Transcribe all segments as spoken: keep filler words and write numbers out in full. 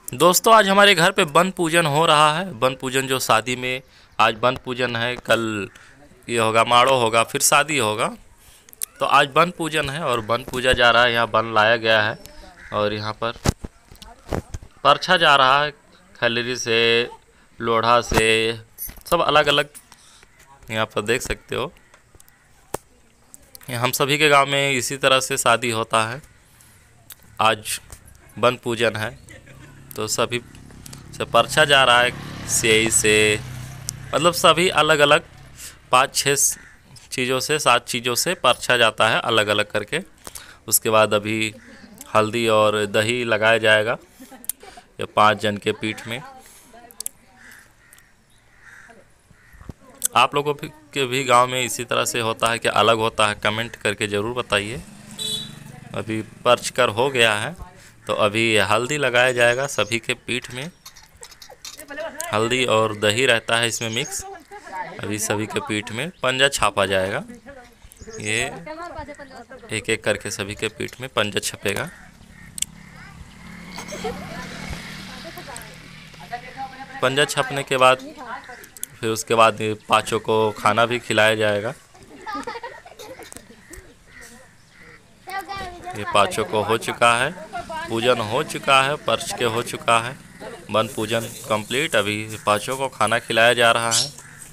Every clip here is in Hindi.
दोस्तों आज हमारे घर पे वन पूजन हो रहा है। वन पूजन जो शादी में आज वन पूजन है, कल ये होगा माड़ो होगा, फिर शादी होगा। तो आज वन पूजन है और वन पूजा जा रहा है। यहाँ वन लाया गया है और यहाँ पर परछा जा रहा है खलरी से, लोढ़ा से, सब अलग अलग यहाँ पर देख सकते हो। हम सभी के गांव में इसी तरह से शादी होता है। आज वन पूजन है तो सभी से परछा जा रहा है सेई से, मतलब सभी अलग अलग पाँच छः चीज़ों से सात चीज़ों से परछा जाता है अलग अलग करके। उसके बाद अभी हल्दी और दही लगाया जाएगा ये पांच जन के पीठ में। आप लोगों के भी गांव में इसी तरह से होता है कि अलग होता है? कमेंट करके ज़रूर बताइए। अभी परछ कर हो गया है तो अभी हल्दी लगाया जाएगा सभी के पीठ में। हल्दी और दही रहता है इसमें मिक्स। अभी सभी के पीठ में पंजा छापा जाएगा। ये एक एक करके सभी के पीठ में पंजा छपेगा। पंजा छपने के बाद फिर उसके बाद पाँचों को खाना भी खिलाया जाएगा। ये पाँचों को हो चुका है, पूजन हो चुका है, परछ के हो चुका है, वन पूजन कंप्लीट। अभी पाँचों को खाना खिलाया जा रहा है।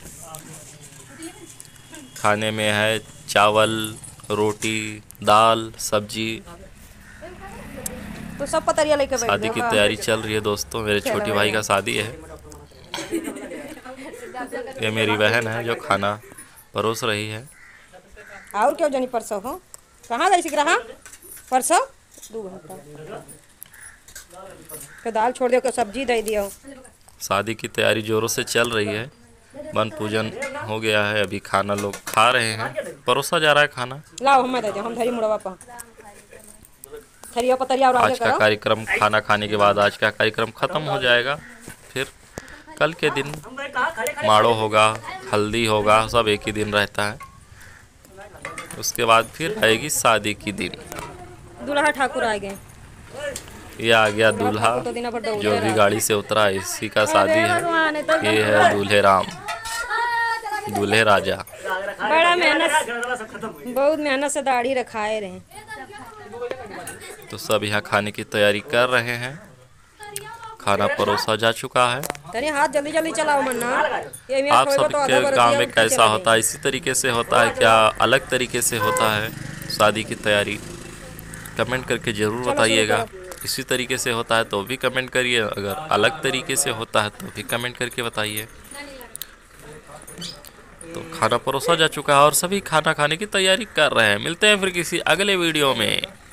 खाने में है चावल, रोटी, दाल, सब्जी। तो सब पतरिया लेके बैठ शादी की तैयारी चल रही है दोस्तों। मेरे छोटी भाई का शादी है। ये मेरी बहन है जो खाना परोस रही है। और क्यों जानी परसों हो कहाँ जाई सिक रहा परसों दो घंटा तो दाल छोड़ दियो, सब्जी दे दियो। शादी की तैयारी जोरों से चल रही है। वन पूजन हो गया है, अभी खाना लोग खा रहे हैं, परोसा जा रहा है खाना। लाओ हम दे दे, हम धरी मुड़वा पा थरिया पतरिया और आज का कार्यक्रम खाना खाने के बाद आज का कार्यक्रम खत्म हो जाएगा। फिर कल के दिन माड़ो होगा, हल्दी होगा, सब एक ही दिन रहता है। उसके बाद फिर आएगी शादी की दिन। दूल्हा ठाकुर आ गए। ये आ गया दूल्हा जो भी गाड़ी से उतरा, इसी का शादी है। ये है दूल्हे राम, दूल्हे राजा। बड़ा मेहनत, बहुत मेहनत से दाढ़ी रखाए रहे। तो सब यहाँ खाने की तैयारी कर रहे हैं। खाना परोसा जा चुका है। तनी हाथ जल्दी जल्दी चलाओ मन्ना। आप सबके गांव में कैसा होता है? इसी तरीके से होता है क्या अलग तरीके से होता है शादी की तैयारी? कमेंट करके ज़रूर बताइएगा। इसी तरीके से होता है तो भी कमेंट करिए, अगर अलग तरीके से होता है तो भी कमेंट करके बताइए। तो खाना परोसा जा चुका है और सभी खाना खाने की तैयारी कर रहे हैं। मिलते हैं फिर किसी अगले वीडियो में।